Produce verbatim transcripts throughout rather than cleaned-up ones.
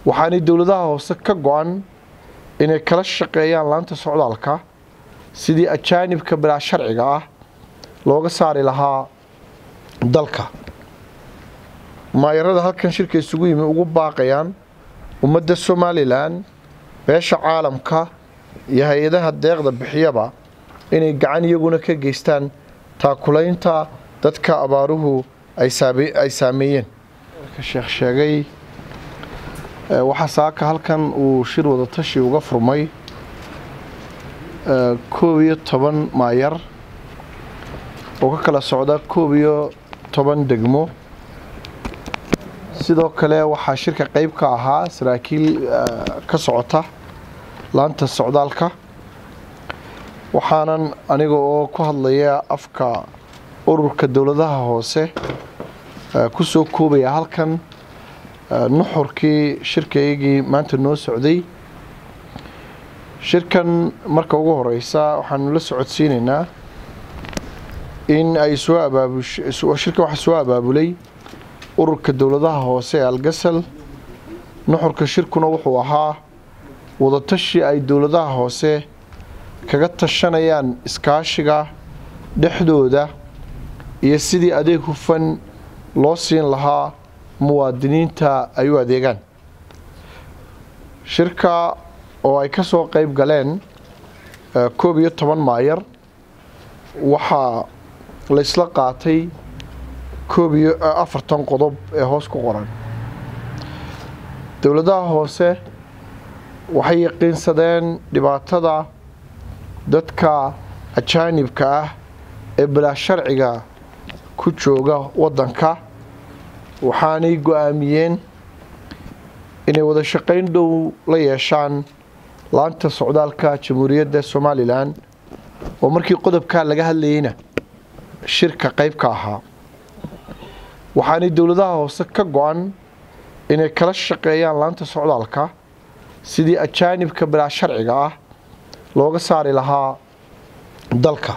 waxaanay dowladaha hoose ka go'an inay kala shaqeeyaan laanta socdaalka sidii ajaanibka bilaa sharciga ah looga saari lahaa dalka. maayarada halkan shirka isugu yimi ugu baaqayaan ummadda Somaliland, beesha caalamka iyo hay'adaha deeqda bixiyaba inay gacan iyaguna ka geystaan taakulaynta dadka abaaruhu ay saameeyeen. Sheekh sheegay waxa saaka halkan uu shir wada tashi uga furmay koob iyo toban maayar oo ka kala socda koob iyo toban degmo. sidoo kale waxaa shirka qayb ka ahaa saraakiil ka socota laanta socdaalka. waxaanan aniga oo ku hadlaya afka ururka dowladaha hoose ku soo koobaya halkan nuxurkii shirkaygii maanta noo socday. shirkan marka ugu horeysa waxaanu la socodsiinaynaa in ay soo abaabushay shirka waxa soo abaabulay ururka dowladaha hoose ee Algasal. nuxurka shirkuna wuxuu ahaa wada tashi ay dowladaha hoose kaga tashanayaan iskaashiga dhexdooda iyo sidii adeeg hufan loo siin lahaa muwaadiniinta ay u adeegaan. shirka oo ay ka soo qayb galeen koob iyo toban maayar waxaa la isla qaatay koob iyo afartan qodob ee hoos ku qoran. dowladaha hoose waxay yaqiinsadeen dhibaatada dadka ajaanibka ah ee bilaa sharciga ku jooga wadanka, waxaanay go'aamiyeen inay wada shaqayn dhow la yeeshaan laanta socdaalka Jamhuuriyadda Somaliland oo markii qodobka laga hadlayna shirka qayb ka ahaa. waxaanay dowladaha hoose ka go'an inay kala shaqeeyaan laanta socdaalka sidii ajaanibka bilaa sharciga ah looga saari lahaa dalka.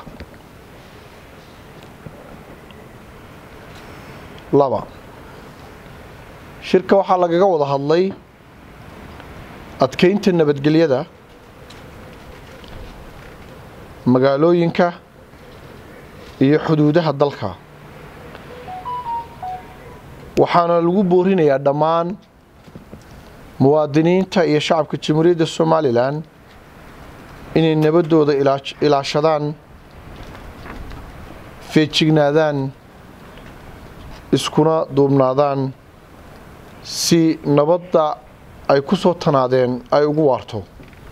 laba shirka waxaa lagaga wada hadlay adkeynta nabadgelyada magaalooyinka iyo xuduudaha dalka. waxaana lagu boorinayaa dhammaan muwaadiniinta iyo shacabka Jamhuuriyadda Somaliland inay nabadooda ilaashadaan, feejignaadaan, iskuna duubnaadaan si nabadda ay ku soo tanaadeen ay ugu waarto.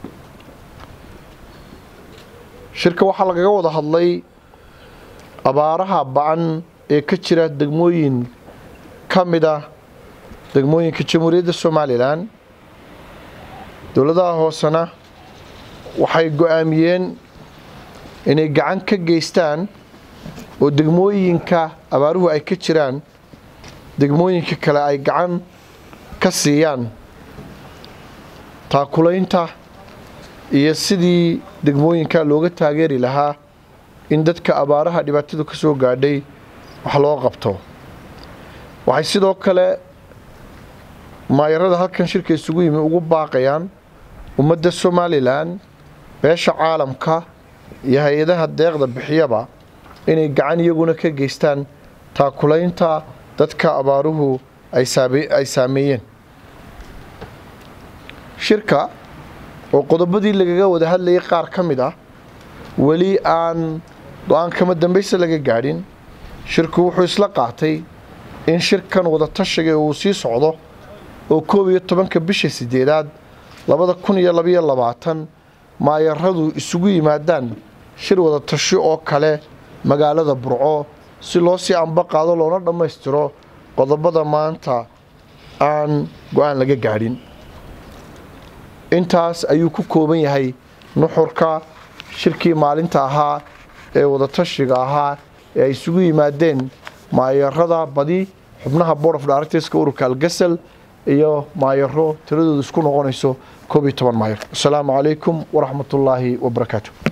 shirka waxaa lagaga wada hadlay abaaraha ba'an ee ka jira degmooyin ka mid ah degmooyinka Jamhuuriyadda Somaliland. dowladaha hoosena waxay go'aamiyeen inay gacan ka geystaan oo degmooyinka abaaruhu ay ka jiraan degmooyinka kale ay gacan ka siiyaan taakulaynta iyo sidii degmooyinka looga taageeri lahaa in dadka abaaraha dhibaatadu ka soo gaadhay wax loo qabto. waxay sidoo kale maayarada halkan shirka isugu yimi ugu baaqayaan ummadda Somaliland, beesha caalamka iyo hay'adaha deeqda bixiyaba inay gacan iyaguna ka geystaan taakulaynta dadka abaaruhu ay saameeyeen. shirka oo qodobadii lagaga wada hadlayay qaar ka mid ah weli aan go'aan kama dambaysa laga gaadhin. shirku wuxuu isla qaatay in shirkan wada tashiga uu sii socdo oo koob iyo tobanka bisha sideedaad labada kun iyo laba iyo labaatan maayaradu isugu yimaadaan shir wada tashi oo kale magaalada Burco si loo sii amba qaado loona dhameystiro qodobada maanta aan go'aan laga gaadhin. intaas ayuu ku kooban yahay nuxurka shirkii maalinta ahaa ee wada tashiga ahaa ee ay isugu yimaadeen maayarada badi xubnaha Board of Directors ka ururka Algasal iyo maayaro tiradoodu isku noqonayso koob iyo toban maayar. Assalaamu calaykum wa rahmatullaahi wa barakaatuh.